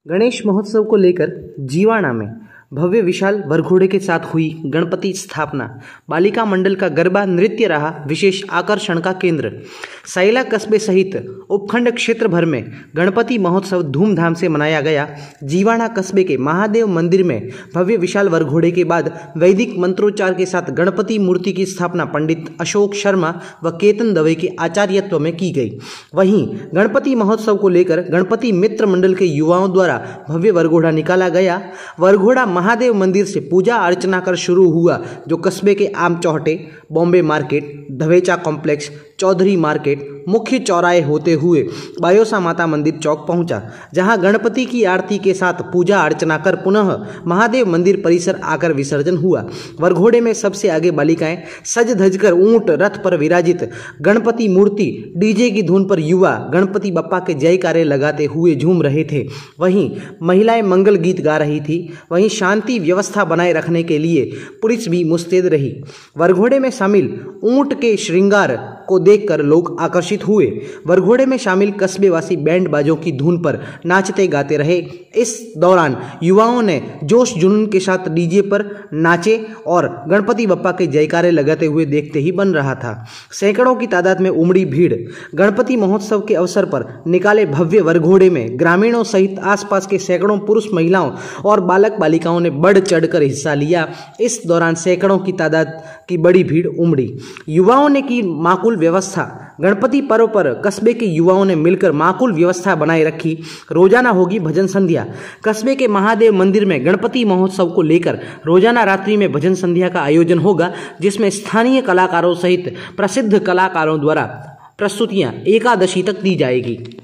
गणेश महोत्सव को लेकर जीवाणा में भव्य विशाल वरघोड़े के साथ हुई गणपति स्थापना। बालिका मंडल का गरबा नृत्य रहा विशेष आकर्षण का केंद्र। सैला कस्बे सहित उपखंड क्षेत्र भर में गणपति महोत्सव धूमधाम से मनाया गया। जीवाणा कस्बे के महादेव मंदिर में भव्य विशाल वरघोड़े के बाद वैदिक मंत्रोच्चार के साथ गणपति मूर्ति की स्थापना पंडित अशोक शर्मा व केतन दवे के आचार्यत्व में की गई। वहीं गणपति महोत्सव को लेकर गणपति मित्र मंडल के युवाओं द्वारा भव्य वरघोड़ा निकाला गया। वरघोड़ा महादेव मंदिर से पूजा अर्चना कर शुरू हुआ, जो कस्बे के आम चौहटे, Bombay market, Dhavecha complex, Chaudhary market, मुख्य चौराहे होते हुए बायोसा माता मंदिर चौक पहुंचा, जहां गणपति की आरती के साथ पूजा अर्चना कर पुनः महादेव मंदिर परिसर आकर विसर्जन हुआ। वरघोड़े में सबसे आगे बालिकाएं सज धजकर ऊंट रथ पर विराजित गणपति मूर्ति डीजे की धुन पर युवा गणपति बप्पा के जयकारे लगाते हुए झूम रहे थे। वहीं महिलाएं मंगल गीत गा रही थी। वहीं शांति व्यवस्था बनाए रखने के लिए पुलिस भी मुस्तैद रही। वरघोड़े में शामिल ऊंट के श्रृंगार को देखकर लोग आकर्षित हुए। वरघोड़े में शामिल कस्बेवासी बैंड बाजों की धुन पर नाचते गाते रहे। इस दौरान युवाओं ने जोश जुनून के साथ डीजे पर नाचे और गणपति बप्पा के जयकारे लगाते हुए देखते ही बन रहा था। सैकड़ों की तादाद में उमड़ी भीड़। गणपति महोत्सव के अवसर पर निकाले भव्य वरघोड़े में ग्रामीणों सहित आसपास के सैकड़ों पुरुष, महिलाओं और बालक बालिकाओं ने बढ़ चढ़कर हिस्सा लिया। इस दौरान सैकड़ों की तादाद की बड़ी भीड़ उमड़ी। युवाओं ने की माकूल व्यवस्था। गणपति पर्व पर कस्बे के युवाओं ने मिलकर माकूल व्यवस्था बनाए रखी। रोजाना होगी भजन संध्या। कस्बे के महादेव मंदिर में गणपति महोत्सव को लेकर रोजाना रात्रि में भजन संध्या का आयोजन होगा, जिसमें स्थानीय कलाकारों सहित प्रसिद्ध कलाकारों द्वारा प्रस्तुतियां एकादशी तक दी जाएगी।